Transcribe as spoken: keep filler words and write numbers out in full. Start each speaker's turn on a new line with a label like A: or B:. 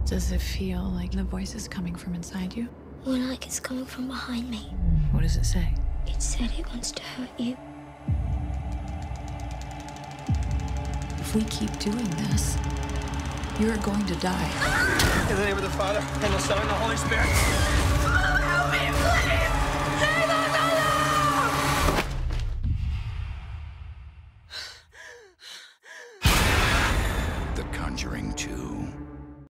A: Does it feel like the voice is coming from inside you?
B: More like it's coming from behind me.
A: What does it say?
B: It said it wants to hurt you.
A: If we keep doing this, you're going to die.
C: In the name of the Father, and the Son, and the Holy Spirit.
B: Oh, help me, please!